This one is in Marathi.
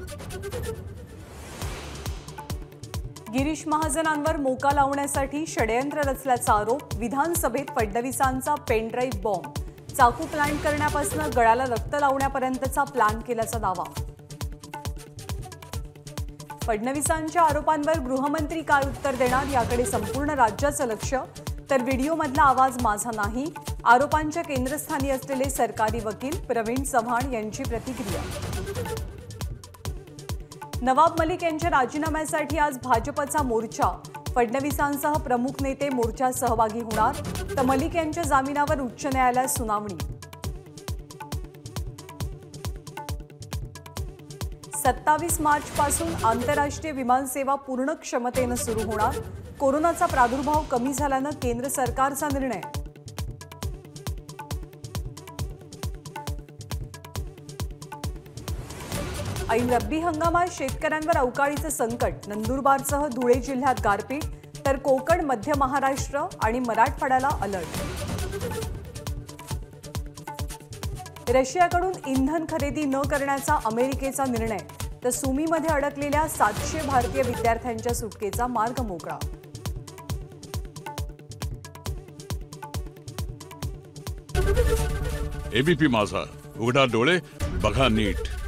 गिरीश महाजनांवर मोका लावण्यासाठी षडयंत्र रचल्याचा आरोप. विधानसभेत फडणवीसांचा पेनड्राईव्ह बॉम्ब. चाकू प्लांट करण्यापासून गळ्याला रक्त लावण्यापर्यंतचा प्लान केल्याचा दावा. फडणवीसांच्या आरोपांवर गृहमंत्री काय उत्तर देणार याकडे संपूर्ण राज्याचं लक्ष. तर व्हिडिओमधला आवाज माझा नाही, आरोपांच्या केंद्रस्थानी असलेले सरकारी वकील प्रवीण चव्हाण यांची प्रतिक्रिया. नवाब मलिक यांच्या राजीनाम्यासाठी आज भाजपचा मोर्चा. फडणवीसांसह प्रमुख नेते मोर्चात सहभागी होणार. तर मलिक यांच्या जामिनावर उच्च न्यायालयात सुनावणी. 27 मार्चपासून आंतरराष्ट्रीय विमानसेवा पूर्ण क्षमतेने सुरू होणार. कोरोनाचा प्रादुर्भाव कमी झाल्यानं केंद्र सरकारचा निर्णय. ऐन रब्बी हंगामात शेतकऱ्यांवर अवकाळीचं संकट. नंदुरबारसह धुळे जिल्ह्यात गारपीट. तर कोकण, मध्य महाराष्ट्र आणि मराठवाड्याला अलर्ट. रशियाकडून इंधन खरेदी न करण्याचा अमेरिकेचा निर्णय. तर सुमीमध्ये अडकलेल्या 700 भारतीय विद्यार्थ्यांच्या सुटकेचा मार्ग मोकळा. एबीपी माझा, उघडा डोळे बघा नीट.